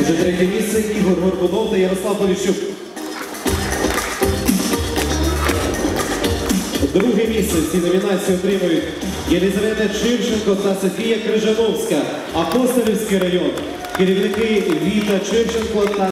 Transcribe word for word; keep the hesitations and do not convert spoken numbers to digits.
Отже, третє місце Ігор Горбунов та Ярослав Поліщук. Друге місце в цій номінації отримують Єлизавета Чимченко та Софія Крижановська, Апостолівський район. Керівники Віта Чимченко та